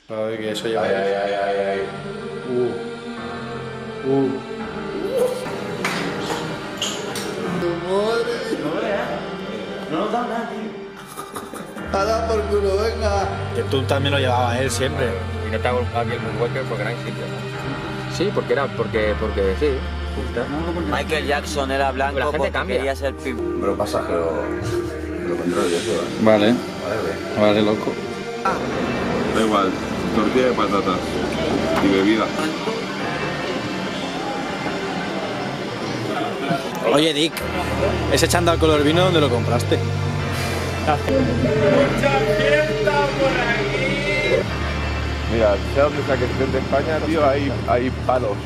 A ver, que eso lleva. Ay. No nos da nada, tío. ¡A dar por culo, venga! Que tú también lo llevabas él siempre. Y no te hago aquí el moonwalker porque no hay sitio. Sí, porque sí. Justo. Michael Jackson era blanco La gente porque cambia. quería ser Pero pasajero. Lo controlo yo, eso. Vale, vale, loco. Da igual, tortilla de patatas y bebida. Oye, Dick, ese chándal color vino, ¿dónde lo compraste? Mira, sea donde sea que estés de España, tío, hay palos.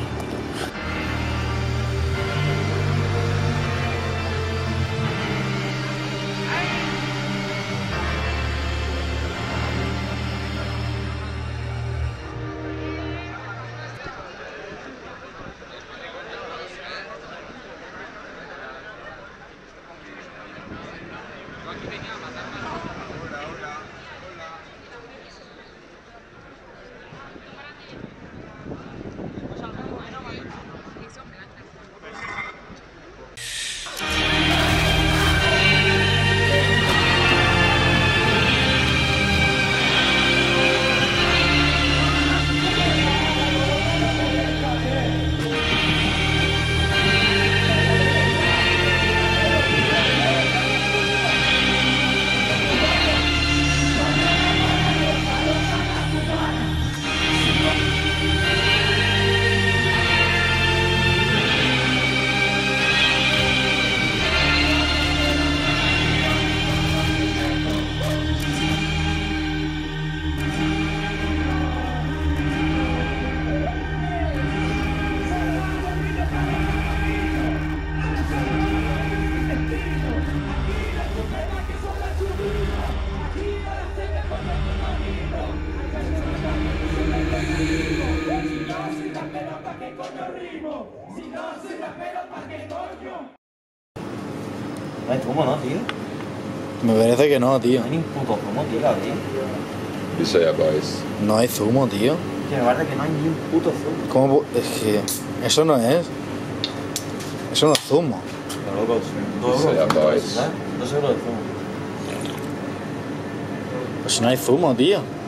No hay zumo, ¿no, tío? Me parece que no, tío. No hay ni un puto zumo, tío, Gabriel. Eso ya vais. No hay zumo, tío. Que me parece que no hay ni un puto zumo. ¿Cómo? Es que eso no es. Eso no es zumo. Pero loco, 2 Eso ya euros, vais. ¿sabes? 2 euros de zumo. Pues no hay zumo, tío.